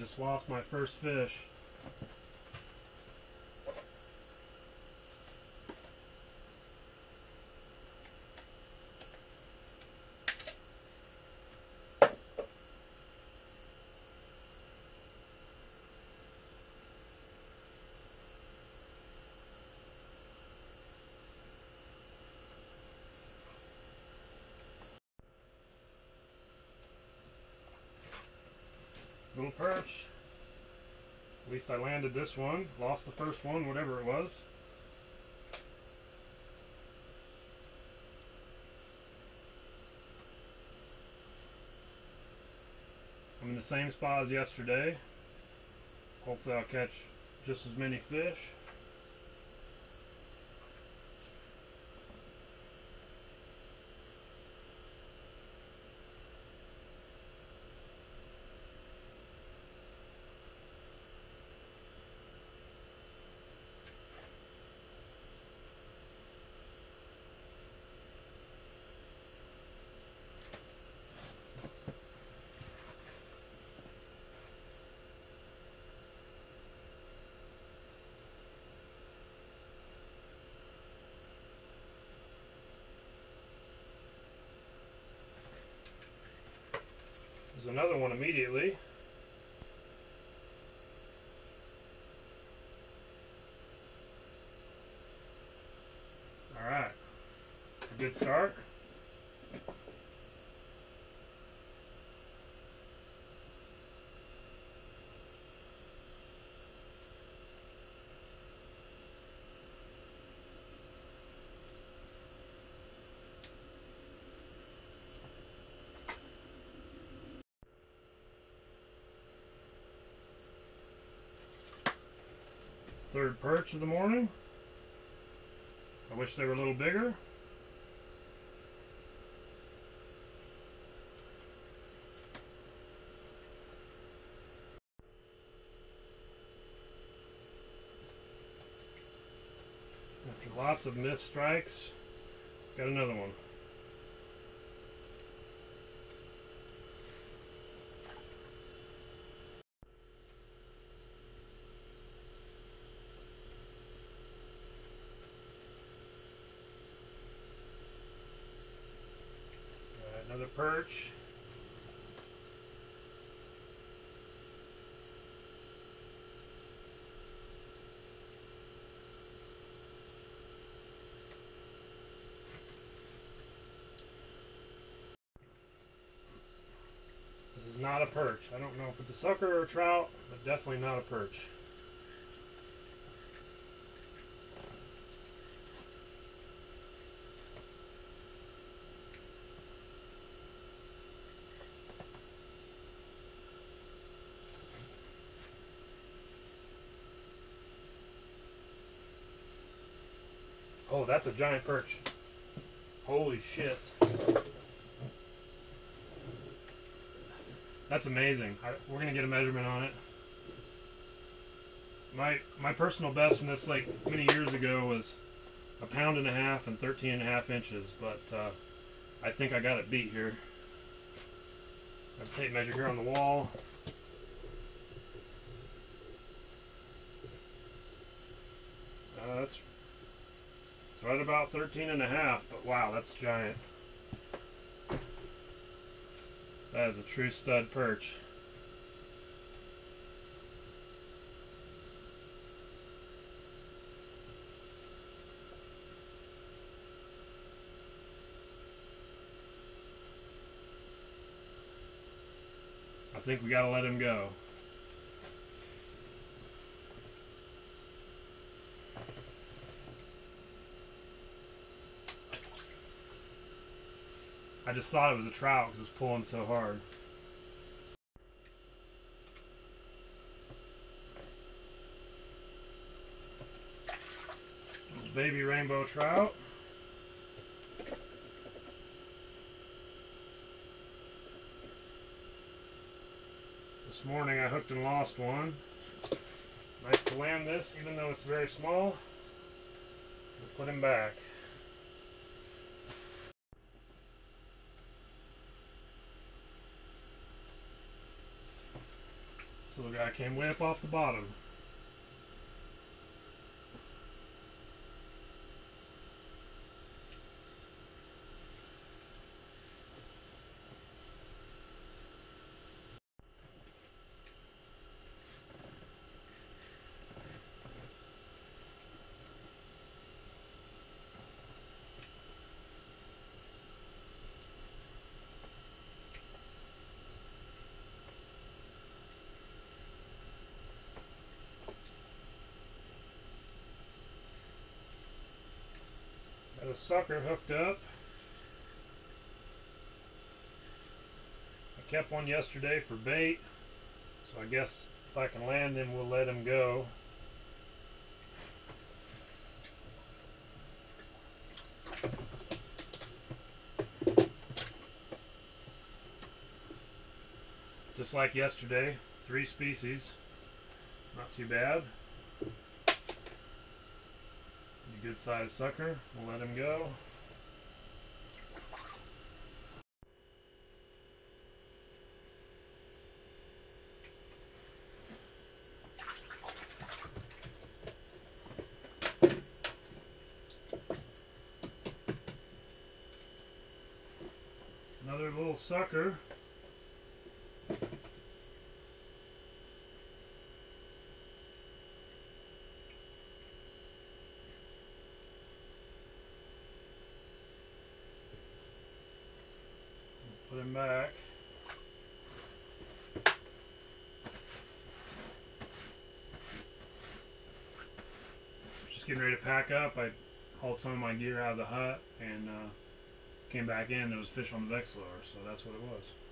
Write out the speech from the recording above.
just lost my first fish. Little perch. At least I landed this one. Lost the first one, whatever it was. I'm in the same spot as yesterday. Hopefully I'll catch just as many fish. There's another one immediately. Alright, it's a good start. Third perch of the morning. I wish they were a little bigger. After lots of missed strikes, got another one. Another perch. This is not a perch. I don't know if it's a sucker or a trout, but definitely not a perch. Oh, that's a giant perch. Holy shit. That's amazing. We're going to get a measurement on it. My personal best from this lake many years ago was 1.5 pounds and 13.5 inches, but I think I got it beat here. I have a tape measure here on the wall. It's right about 13.5, but wow, that's giant. That is a true stud perch. I think we gotta let him go. I just thought it was a trout because it was pulling so hard. Baby rainbow trout. This morning I hooked and lost one. Nice to land this, even though it's very small. We'll put him back. So the guy came way up off the bottom. Got a sucker hooked up. I kept one yesterday for bait, so I guess if I can land him, we'll let him go. Just like yesterday, 3 species. Not too bad. A good sized sucker. We'll let him go. Another little sucker. Put him back. Just getting ready to pack up. I hauled some of my gear out of the hut and came back in. There was fish on the Vexilar, so that's what it was.